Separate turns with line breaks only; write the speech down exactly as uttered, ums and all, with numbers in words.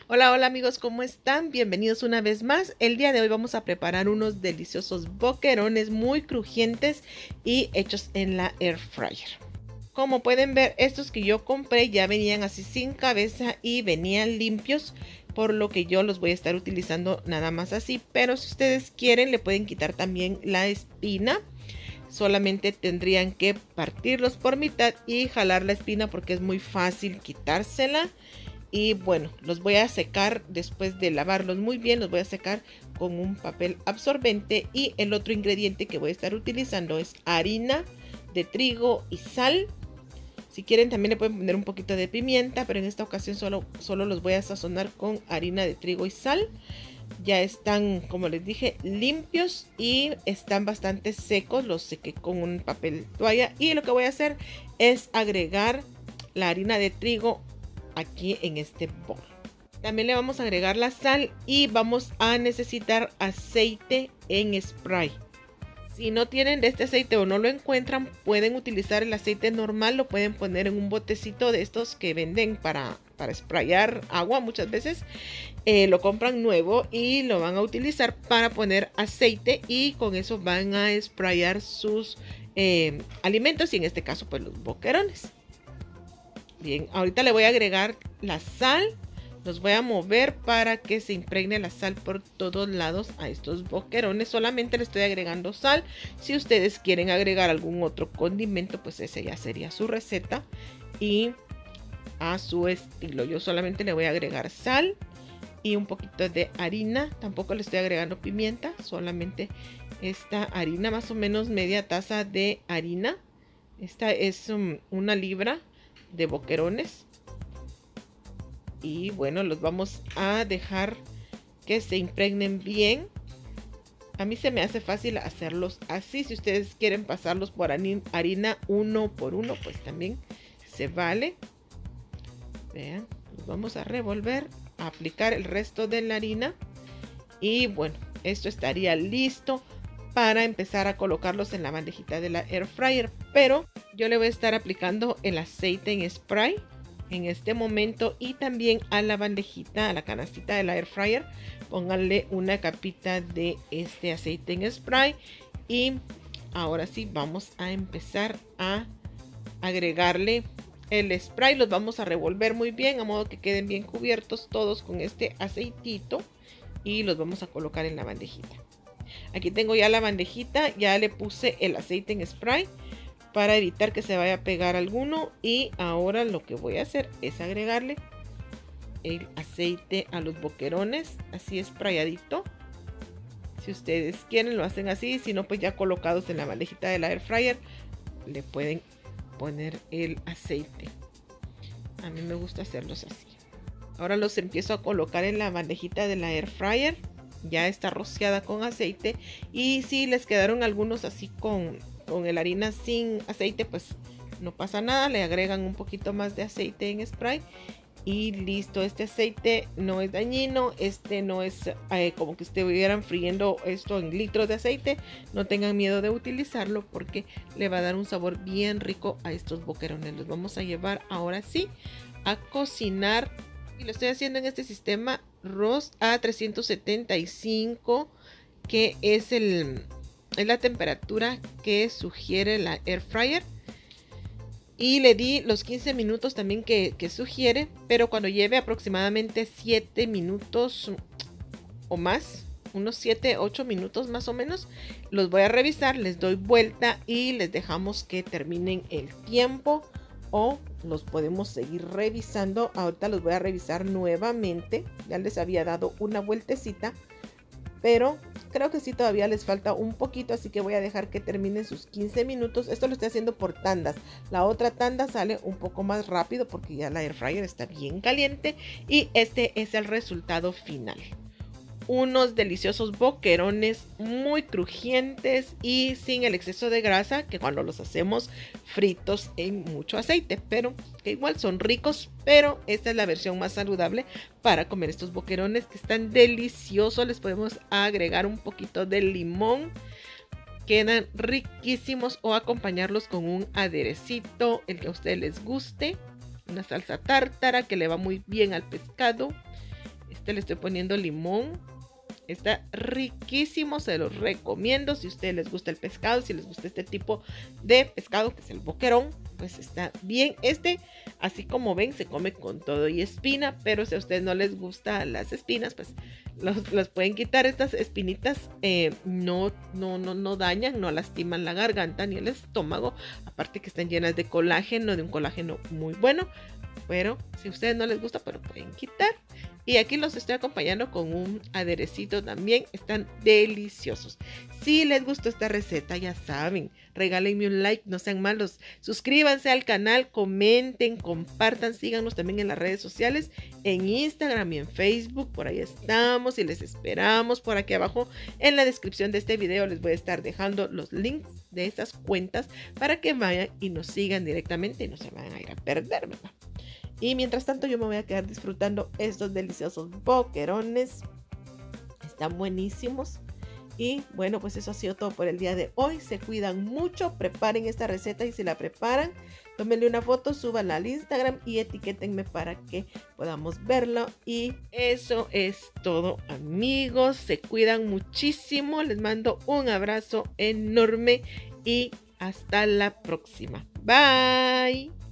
Hola, hola amigos, ¿cómo están? Bienvenidos una vez más. El día de hoy vamos a preparar unos deliciosos boquerones muy crujientes y hechos en la air fryer. Como pueden ver, estos que yo compré ya venían así sin cabeza y venían limpios, por lo que yo los voy a estar utilizando nada más así. Pero si ustedes quieren, le pueden quitar también la espina. Solamente tendrían que partirlos por mitad y jalar la espina porque es muy fácil quitársela. Y bueno, los voy a secar después de lavarlos muy bien, los voy a secar con un papel absorbente. Y el otro ingrediente que voy a estar utilizando es harina de trigo y sal. Si quieren también le pueden poner un poquito de pimienta, pero en esta ocasión solo, solo los voy a sazonar con harina de trigo y sal. Ya están, como les dije, limpios y están bastante secos. Los sequé con un papel toalla. Y lo que voy a hacer es agregar la harina de trigo aquí en este bol. También le vamos a agregar la sal y vamos a necesitar aceite en spray. Si no tienen de este aceite o no lo encuentran, pueden utilizar el aceite normal. Lo pueden poner en un botecito de estos que venden para, para sprayar agua muchas veces. Eh, lo compran nuevo y lo van a utilizar para poner aceite, y con eso van a sprayar sus eh, alimentos, y en este caso pues los boquerones. Bien, ahorita le voy a agregar la sal. Los voy a mover para que se impregne la sal por todos lados a estos boquerones. Solamente le estoy agregando sal. Si ustedes quieren agregar algún otro condimento, pues ese ya sería su receta y a su estilo. Yo solamente le voy a agregar sal y un poquito de harina. Tampoco le estoy agregando pimienta, solamente esta harina, más o menos media taza de harina. Esta es um, una libra de boquerones. Y bueno, los vamos a dejar que se impregnen bien. A mí se me hace fácil hacerlos así. Si ustedes quieren pasarlos por harina uno por uno, pues también se vale. Vean, los vamos a revolver, a aplicar el resto de la harina. Y bueno, esto estaría listo para empezar a colocarlos en la bandejita de la air fryer. Pero yo le voy a estar aplicando el aceite en spray en este momento, y también a la bandejita, a la canastita de la air fryer, pónganle una capita de este aceite en spray. Y ahora sí vamos a empezar a agregarle el spray. Los vamos a revolver muy bien, a modo que queden bien cubiertos todos con este aceitito, y los vamos a colocar en la bandejita. Aquí tengo ya la bandejita, ya le puse el aceite en spray para evitar que se vaya a pegar alguno. Y ahora lo que voy a hacer es agregarle el aceite a los boquerones, así sprayadito. Si ustedes quieren lo hacen así, si no pues ya colocados en la bandejita de la air fryer le pueden poner el aceite. A mí me gusta hacerlos así. Ahora los empiezo a colocar en la bandejita de la air fryer. Ya está rociada con aceite, y si les quedaron algunos así con con la harina sin aceite, pues no pasa nada, le agregan un poquito más de aceite en spray y listo. Este aceite no es dañino, este no es eh, como que estuvieran friendo esto en litros de aceite. No tengan miedo de utilizarlo porque le va a dar un sabor bien rico a estos boquerones. Los vamos a llevar ahora sí a cocinar, y lo estoy haciendo en este sistema ROS A trescientos setenta y cinco, que es el es la temperatura que sugiere la air fryer, y le di los quince minutos también que, que sugiere. Pero cuando lleve aproximadamente siete minutos o más, unos siete ocho minutos más o menos, los voy a revisar, les doy vuelta y les dejamos que terminen el tiempo, o los podemos seguir revisando. Ahorita los voy a revisar nuevamente, ya les había dado una vueltecita, pero creo que sí todavía les falta un poquito, así que voy a dejar que terminen sus quince minutos. Esto lo estoy haciendo por tandas. La otra tanda sale un poco más rápido porque ya la air fryer está bien caliente, y este es el resultado final. Unos deliciosos boquerones muy crujientes y sin el exceso de grasa que cuando los hacemos fritos en mucho aceite, pero que igual son ricos. Pero esta es la versión más saludable para comer estos boquerones, que están deliciosos. Les podemos agregar un poquito de limón, quedan riquísimos, o acompañarlos con un aderecito, el que a ustedes les guste, una salsa tártara que le va muy bien al pescado. Este le estoy poniendo limón. Está riquísimo, se los recomiendo. Si a ustedes les gusta el pescado, si les gusta este tipo de pescado, que es el boquerón, pues está bien. Este, así como ven, se come con todo y espina, pero si a ustedes no les gustan las espinas, pues los, los pueden quitar. Estas espinitas eh, no, no, no, no dañan, no lastiman la garganta ni el estómago. Aparte que están llenas de colágeno, de un colágeno muy bueno. Pero si a ustedes no les gusta, pues lo pueden quitar. Y aquí los estoy acompañando con un aderecito también. Están deliciosos. Si les gustó esta receta, ya saben, regálenme un like, no sean malos. Suscríbanse al canal, comenten, compartan, síganos también en las redes sociales, en Instagram y en Facebook. Por ahí estamos y les esperamos. Por aquí abajo en la descripción de este video les voy a estar dejando los links de esas cuentas para que vayan y nos sigan directamente y no se vayan a ir a perder, ¿verdad? Y mientras tanto yo me voy a quedar disfrutando estos deliciosos boquerones. Están buenísimos. Y bueno, pues eso ha sido todo por el día de hoy. Se cuidan mucho, preparen esta receta y si la preparan, tómenle una foto, súbanla al Instagram y etiquétenme para que podamos verlo. Y eso es todo, amigos. Se cuidan muchísimo. Les mando un abrazo enorme y hasta la próxima. Bye.